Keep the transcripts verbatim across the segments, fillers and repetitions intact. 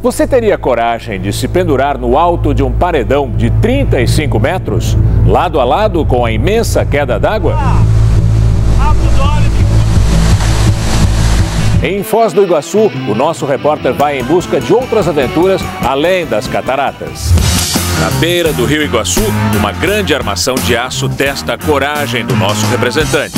Você teria coragem de se pendurar no alto de um paredão de trinta e cinco metros, lado a lado com a imensa queda d'água? Em Foz do Iguaçu, o nosso repórter vai em busca de outras aventuras além das cataratas. Na beira do Rio Iguaçu, uma grande armação de aço testa a coragem do nosso representante.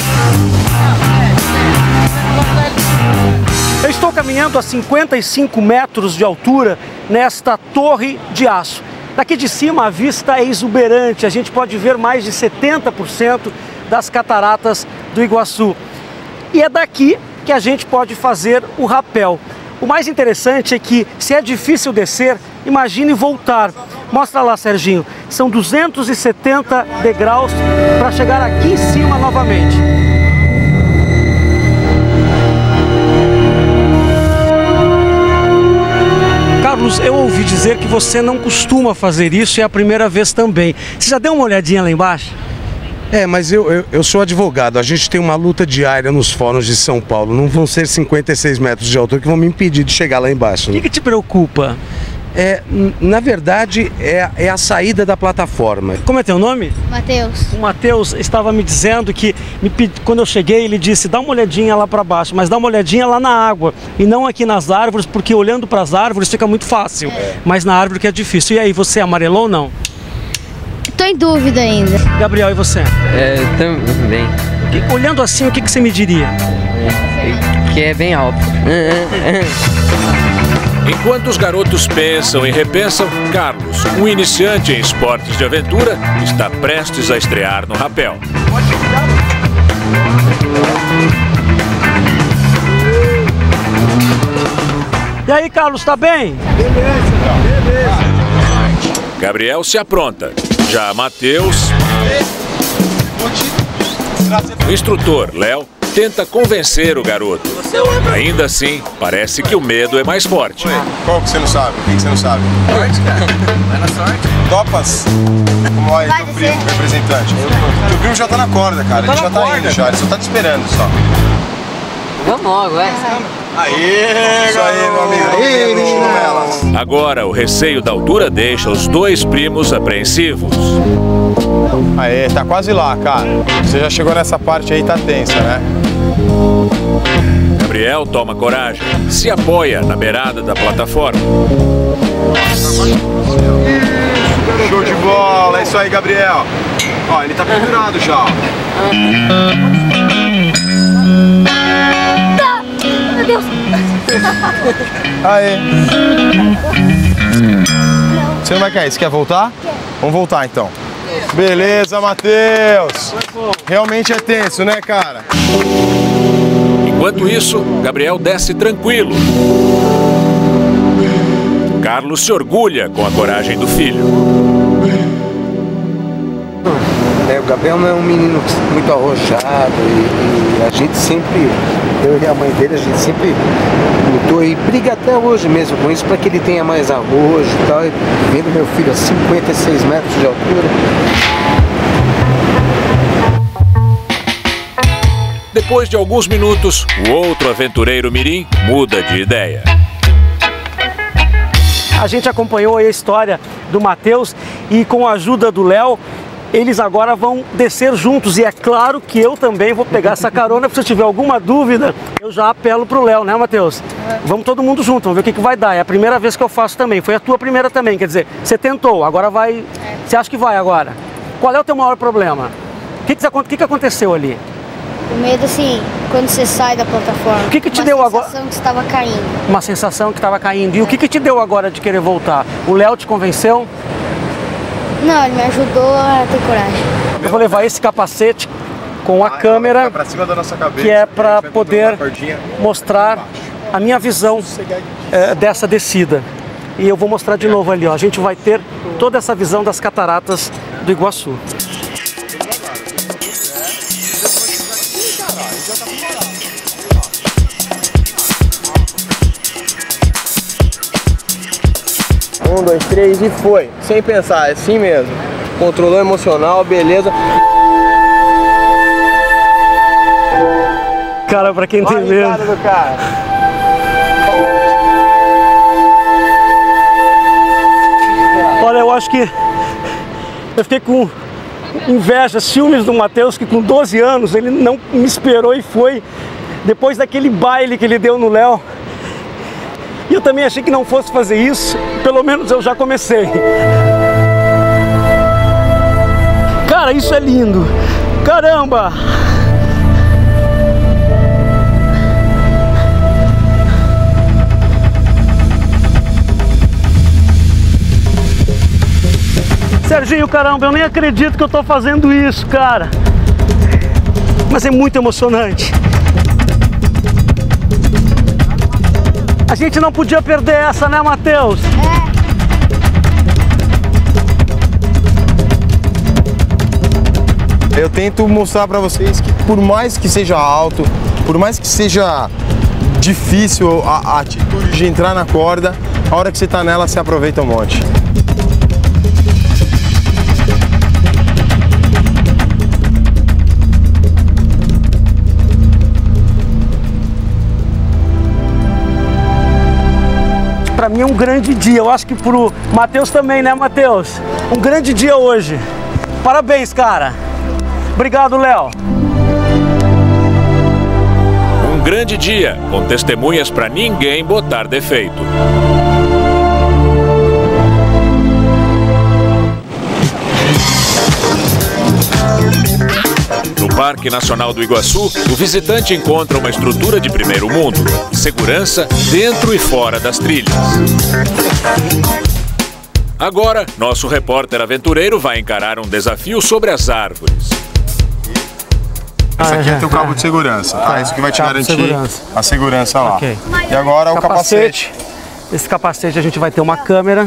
Eu estou caminhando a cinquenta e cinco metros de altura nesta torre de aço. Daqui de cima a vista é exuberante, a gente pode ver mais de setenta por cento das cataratas do Iguaçu. E é daqui que a gente pode fazer o rapel. O mais interessante é que, se é difícil descer, imagine voltar. Mostra lá, Serginho, são duzentos e setenta degraus para chegar aqui em cima novamente. Carlos, eu ouvi dizer que você não costuma fazer isso e é a primeira vez também. Você já deu uma olhadinha lá embaixo? É, mas eu, eu, eu sou advogado, a gente tem uma luta diária nos fóruns de São Paulo. Não vão ser cinquenta e seis metros de altura que vão me impedir de chegar lá embaixo. O Né? que, que te preocupa? É, na verdade, é, é a saída da plataforma. Como é teu nome? Matheus. O Matheus estava me dizendo que, me pedi, quando eu cheguei, ele disse, dá uma olhadinha lá para baixo, mas dá uma olhadinha lá na água e não aqui nas árvores, porque olhando para as árvores fica muito fácil, é. mas na árvore que é difícil. E aí, você amarelou ou não? Tô em dúvida ainda. Gabriel, e você? É, também. Que, olhando assim, o que, que você me diria? É, que é bem alto. Enquanto os garotos pensam e repensam, Carlos, um iniciante em esportes de aventura, está prestes a estrear no rapel. E aí, Carlos, tá bem? Beleza, beleza. Gabriel se apronta. Já Matheus, o instrutor, Léo, tenta convencer o garoto. Ainda assim, parece que o medo é mais forte. Qual que você não sabe? O que você não sabe? Sorte, cara. Vai na sorte. Topas? Como é teu primo, representante? Teu primo já tá na corda, cara. Ele já tá indo já, ele só tá te esperando só. Vamos logo, vai. Aê, isso aí, meu amigo. Aê, menino. Agora, o receio da altura deixa os dois primos apreensivos. Aê, tá quase lá, cara. Você já chegou nessa parte aí, tá tensa, né? Gabriel toma coragem, se apoia na beirada da plataforma. Show de bola, é isso aí, Gabriel. Ó, ele tá pendurado já. Meu Deus. Aê. Você não vai cair, você quer voltar? Vamos voltar então. Beleza, Matheus. Realmente é tenso, né, cara? Enquanto isso, Gabriel desce tranquilo. Carlos se orgulha com a coragem do filho. É, o Gabriel não é um menino muito arrojado e, e a gente sempre, eu e a mãe dele, a gente sempre lutou e briga até hoje mesmo com isso para que ele tenha mais arrojo e tal. E vendo meu filho a cinquenta e seis metros de altura. Depois de alguns minutos, o outro aventureiro mirim muda de ideia. A gente acompanhou aí a história do Matheus e com a ajuda do Léo, eles agora vão descer juntos. E é claro que eu também vou pegar essa carona. Se eu tiver alguma dúvida, eu já apelo pro Léo, né, Matheus? Vamos todo mundo junto, vamos ver o que, que vai dar. É a primeira vez que eu faço também. Foi a tua primeira também, quer dizer, você tentou, agora vai... Você acha que vai agora? Qual é o teu maior problema? O que, que, que, que aconteceu ali? O medo, assim, quando você sai da plataforma. O que, que te deu agora? Uma sensação que estava caindo. Uma sensação que estava caindo. E o que, que te deu agora de querer voltar? O Léo te convenceu? Não, ele me ajudou a ter coragem. Eu vou levar esse capacete com a ah, câmera, pra cima da nossa cabeça, que é para poder mostrar a minha visão é, dessa descida. E eu vou mostrar de novo ali, ó. A gente vai ter toda essa visão das cataratas do Iguaçu. Um, dois, três e foi. Sem pensar, é assim mesmo. Controlou emocional, beleza. Cara, pra quem tem medo. Do cara. acho que eu fiquei com inveja, ciúmes do Matheus, que com doze anos ele não me esperou e foi depois daquele baile que ele deu no Léo. E eu também achei que não fosse fazer isso, pelo menos eu já comecei. Cara, isso é lindo! Caramba! Serginho, caramba, eu nem acredito que eu tô fazendo isso, cara. Mas é muito emocionante. A gente não podia perder essa, né, Matheus? Eu tento mostrar pra vocês que por mais que seja alto, por mais que seja difícil a, a atitude de entrar na corda, a hora que você tá nela, você aproveita um monte. Para mim é um grande dia, eu acho que pro Matheus também, né, Matheus? Um grande dia hoje. Parabéns, cara. Obrigado, Léo. Um grande dia, com testemunhas para ninguém botar defeito. No Parque Nacional do Iguaçu, o visitante encontra uma estrutura de primeiro mundo. Segurança dentro e fora das trilhas. Agora, nosso repórter aventureiro vai encarar um desafio sobre as árvores. Esse aqui é teu cabo de segurança, tá? Isso que vai te Cabo de garantir segurança. a segurança lá. Ok. E agora o Capacete. capacete. Esse capacete a gente vai ter uma câmera.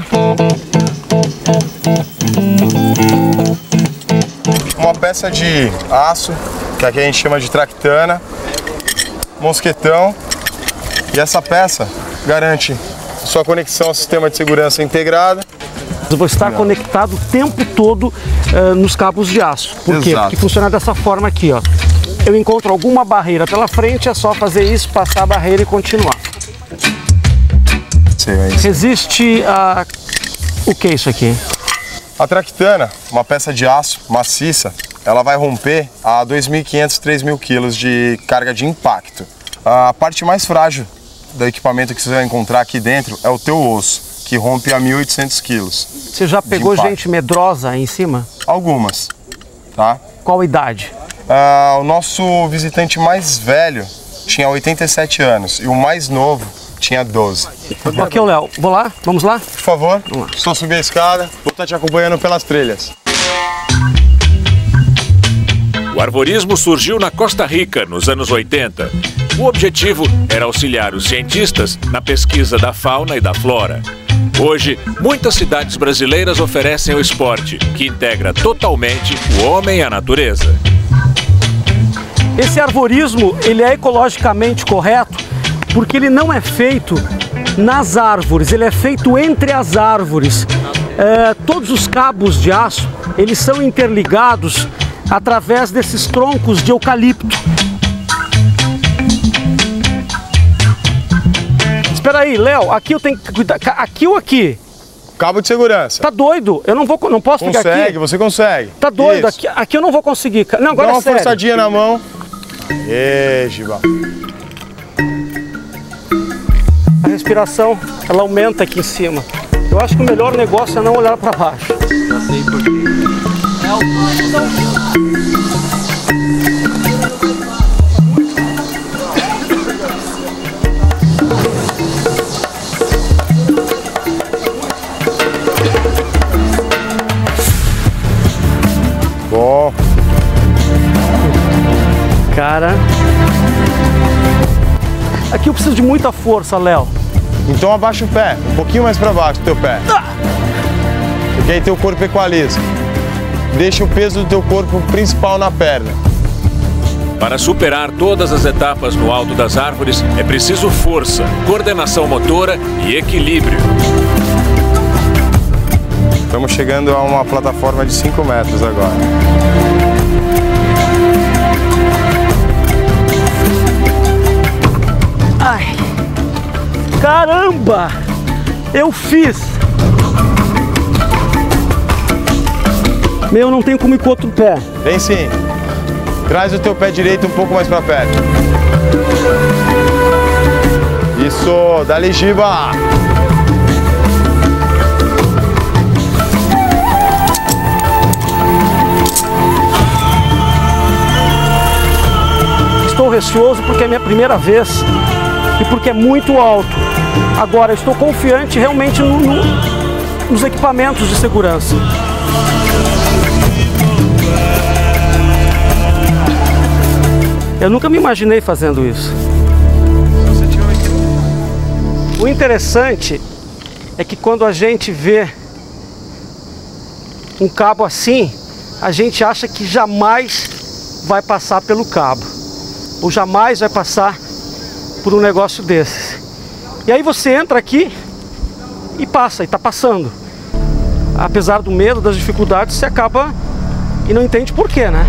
Uma peça de aço, que aqui a gente chama de tractana, mosquetão, e essa peça garante sua conexão ao sistema de segurança integrada. Eu vou estar conectado o tempo todo uh, nos cabos de aço. Por quê? Exato. Porque funciona dessa forma aqui, ó. Eu encontro alguma barreira pela frente, é só fazer isso, passar a barreira e continuar. Sim, é isso. Resiste a... O que é isso aqui? A tractana, uma peça de aço maciça, ela vai romper a dois mil e quinhentos, três mil quilos de carga de impacto. A parte mais frágil do equipamento que você vai encontrar aqui dentro é o teu osso, que rompe a mil e oitocentos quilos. Você já pegou gente medrosa aí em cima? Algumas, tá? Qual idade? Ah, o nosso visitante mais velho tinha oitenta e sete anos e o mais novo tinha doze. Ok, Léo, vou lá? Vamos lá? Por favor, só subir a escada, vou estar te acompanhando pelas trilhas. O arvorismo surgiu na Costa Rica, nos anos oitenta. O objetivo era auxiliar os cientistas na pesquisa da fauna e da flora. Hoje, muitas cidades brasileiras oferecem o esporte, que integra totalmente o homem e a natureza. Esse arvorismo, ele é ecologicamente correto porque ele não é feito nas árvores, ele é feito entre as árvores. É, todos os cabos de aço, eles são interligados através desses troncos de eucalipto. Espera aí, Léo, aqui eu tenho que cuidar. Aqui ou aqui? Cabo de segurança. Tá doido? Eu não vou, não posso consegue, ficar aqui. Consegue, você consegue. Tá doido? Aqui, aqui eu não vou conseguir. Não, agora dá uma é sério. forçadinha na mão. Ê, Giba. A respiração, ela aumenta aqui em cima. Eu acho que o melhor negócio é não olhar para baixo. Já sei por quê. Bom. Cara. Aqui eu preciso de muita força, Léo. Então abaixa o pé, um pouquinho mais para baixo do teu pé. Porque aí teu corpo equaliza. Deixa o peso do teu corpo principal na perna. Para superar todas as etapas no alto das árvores, é preciso força, coordenação motora e equilíbrio. Estamos chegando a uma plataforma de cinco metros agora. Ai, caramba! Eu fiz! Meu, não tem como ir com o outro pé. Vem sim. Traz o teu pé direito um pouco mais pra perto. Isso, dá-lhe giba. Estou receoso porque é minha primeira vez e porque é muito alto. Agora, eu estou confiante realmente no, no, nos equipamentos de segurança. Eu nunca me imaginei fazendo isso. O interessante é que quando a gente vê um cabo assim, a gente acha que jamais vai passar pelo cabo, ou jamais vai passar por um negócio desses. E aí você entra aqui e passa, e está passando. Apesar do medo, das dificuldades, você acaba e não entende por quê, né?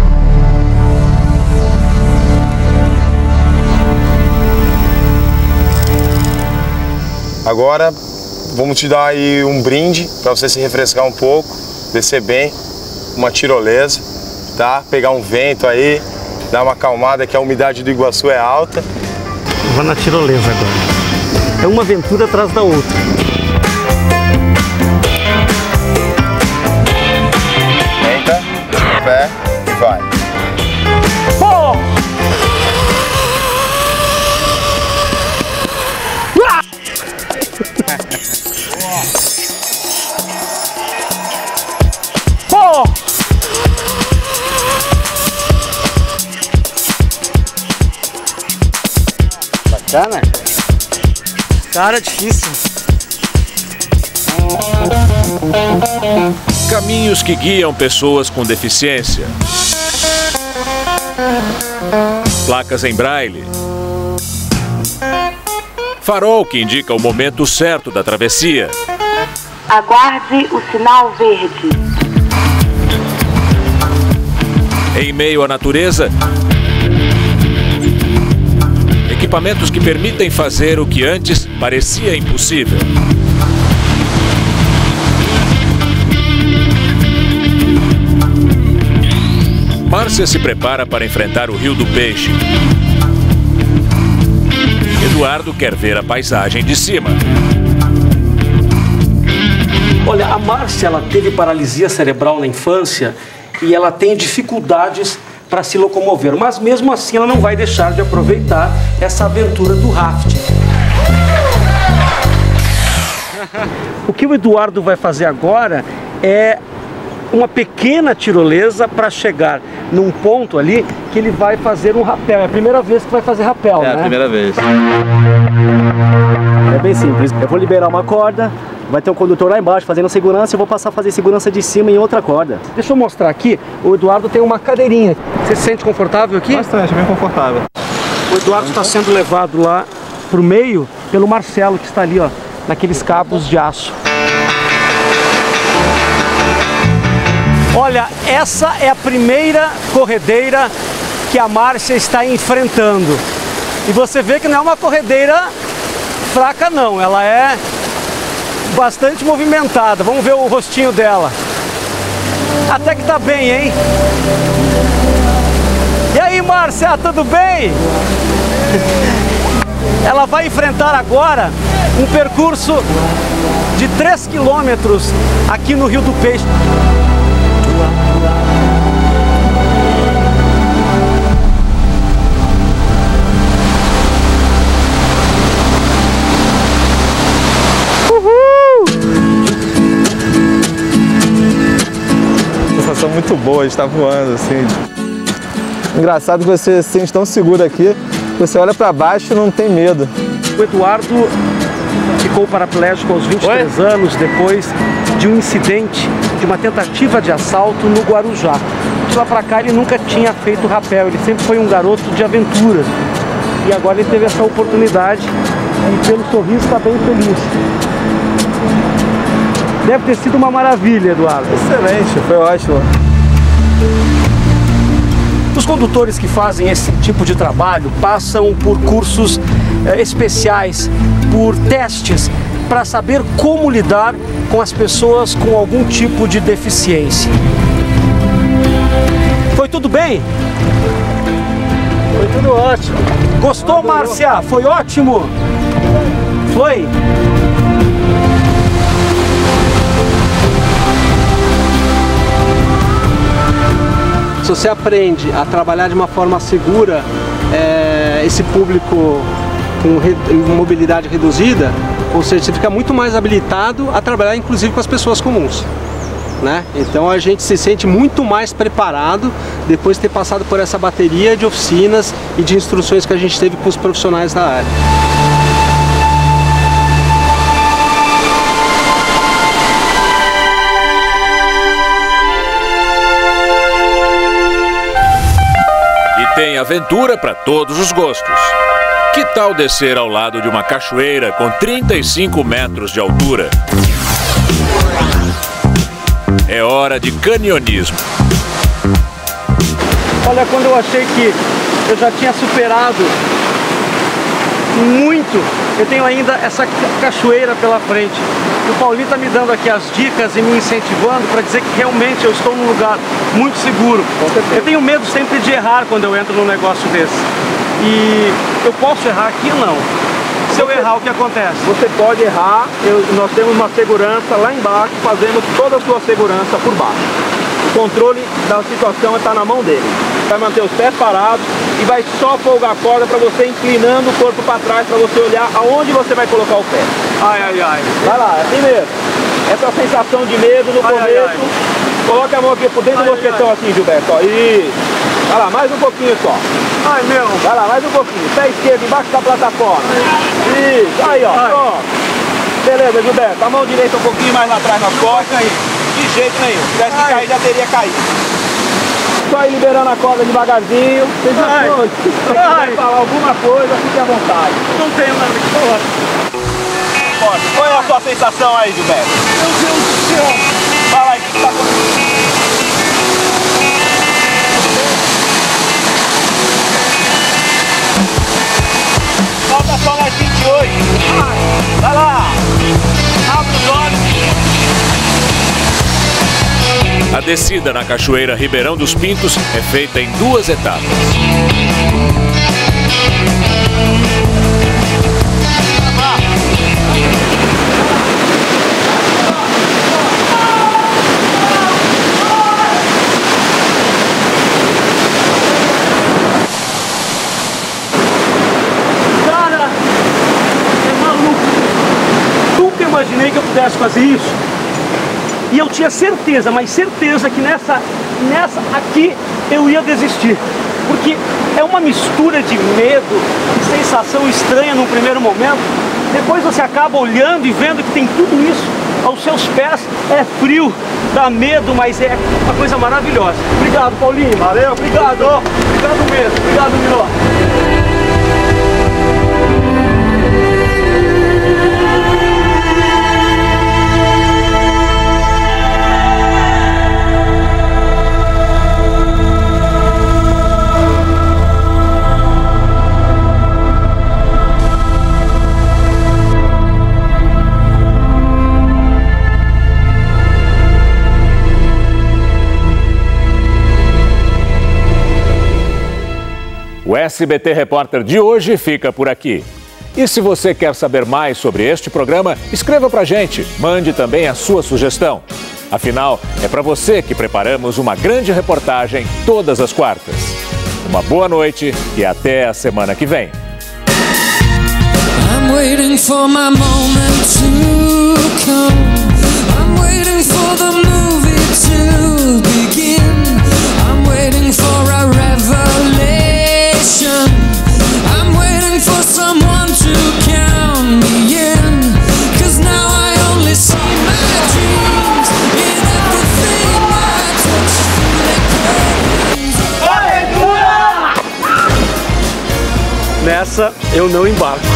Agora vamos te dar aí um brinde para você se refrescar um pouco, descer bem, uma tirolesa, tá? Pegar um vento aí, dar uma acalmada, que a umidade do Iguaçu é alta. Vou na tirolesa agora. É uma aventura atrás da outra. Entra, pé e vai. Oh! Oh! Bacana. Cara, difícil. Caminhos que guiam pessoas com deficiência. Placas em braille. Farol que indica o momento certo da travessia. Aguarde o sinal verde. Em meio à natureza, equipamentos que permitem fazer o que antes parecia impossível. Márcia se prepara para enfrentar o Rio do Peixe. Eduardo quer ver a paisagem de cima. Olha, a Márcia, ela teve paralisia cerebral na infância e ela tem dificuldades para se locomover, mas mesmo assim ela não vai deixar de aproveitar essa aventura do rafting. O que o Eduardo vai fazer agora é uma pequena tirolesa para chegar num ponto ali que ele vai fazer um rapel. É a primeira vez que vai fazer rapel, né? É a primeira vez. É bem simples. Eu vou liberar uma corda, vai ter um condutor lá embaixo fazendo segurança, eu vou passar a fazer segurança de cima em outra corda. Deixa eu mostrar aqui, o Eduardo tem uma cadeirinha. Você se sente confortável aqui? Bastante, bem confortável. O Eduardo está sendo levado lá pro meio pelo Marcelo, que está ali, ó, naqueles cabos de aço. Olha, essa é a primeira corredeira que a Márcia está enfrentando. E você vê que não é uma corredeira fraca não, ela é bastante movimentada. Vamos ver o rostinho dela. Até que tá bem, hein? E aí, Márcia, tudo bem? Ela vai enfrentar agora um percurso de três quilômetros aqui no Rio do Peixe. Sensação muito boa de estar voando assim. Engraçado que você se sente tão seguro aqui, você olha para baixo e não tem medo. O Eduardo ficou paraplégico aos vinte e três Oi? anos depois de um incidente, de uma tentativa de assalto no Guarujá. De lá para cá ele nunca tinha feito rapel, ele sempre foi um garoto de aventura. E agora ele teve essa oportunidade e pelo sorriso está bem feliz. Deve ter sido uma maravilha, Eduardo. Excelente, foi ótimo. Os condutores que fazem esse tipo de trabalho passam por cursos eh, especiais, por testes, para saber como lidar com as pessoas com algum tipo de deficiência. Foi tudo bem? Foi tudo ótimo. Gostou, Márcia? Foi ótimo? Foi? Se você aprende a trabalhar de uma forma segura, é, esse público com re, mobilidade reduzida, ou seja, você fica muito mais habilitado a trabalhar inclusive com as pessoas comuns, né? Então a gente se sente muito mais preparado depois de ter passado por essa bateria de oficinas e de instruções que a gente teve com os profissionais da área. Tem aventura para todos os gostos. Que tal descer ao lado de uma cachoeira com trinta e cinco metros de altura? É hora de canionismo. Olha, quando eu achei que eu já tinha superado muito, eu tenho ainda essa cachoeira pela frente. E o Paulinho está me dando aqui as dicas e me incentivando para dizer que realmente eu estou num lugar muito seguro. Eu tenho medo sempre de errar quando eu entro num negócio desse. E eu posso errar aqui ou não? Se eu errar, o que acontece? Você pode errar, eu, nós temos uma segurança lá embaixo, fazendo toda a sua segurança por baixo. O controle da situação está na mão dele. Vai manter os pés parados e vai só folgar a corda para você inclinando o corpo para trás, para você olhar aonde você vai colocar o pé. Ai, ai, ai. Vai lá, assim mesmo. Essa sensação de medo no ai, começo. Ai, ai. Coloca a mão aqui por dentro ai, do mosquetão assim, Gilberto. Ó. Isso. Vai lá, mais um pouquinho só. Ai, meu. Vai lá, mais um pouquinho. Pé esquerdo embaixo da plataforma. Isso. Aí, ó. Pronto. Beleza, Gilberto. A mão direita um pouquinho mais lá atrás nas costas. De jeito nenhum. Se tivesse que cair, já teria caído. Só ir liberando a corda devagarzinho. Vocês já pronto. Se você quiser falar alguma coisa, fique à vontade. Não tenho nada que falar. Qual é a sua sensação aí, Gilberto? Meu Deus do céu. Fala aí, o que está acontecendo? Falta só mais vinte e oito. Vai lá. Abre os olhos. A descida na cachoeira Ribeirão dos Pintos é feita em duas etapas. Cara, é maluco. Nunca imaginei que eu pudesse fazer isso. E eu tinha certeza, mas certeza que nessa, nessa aqui eu ia desistir. Porque é uma mistura de medo, de sensação estranha no primeiro momento. Depois você acaba olhando e vendo que tem tudo isso aos seus pés. É frio, dá medo, mas é uma coisa maravilhosa. Obrigado, Paulinho. Valeu, obrigado. Obrigado mesmo. Obrigado, Miló. O S B T Repórter de hoje fica por aqui. E se você quer saber mais sobre este programa, escreva pra gente, mande também a sua sugestão. Afinal, é para você que preparamos uma grande reportagem todas as quartas. Uma boa noite e até a semana que vem. I'm waiting for my moment to come. I'm waiting for the movie to begin. I'm waiting for a revelation. I'm waiting for someone to count me in. Cause now I only see my dreams in everything I touch. Nessa eu não embarco.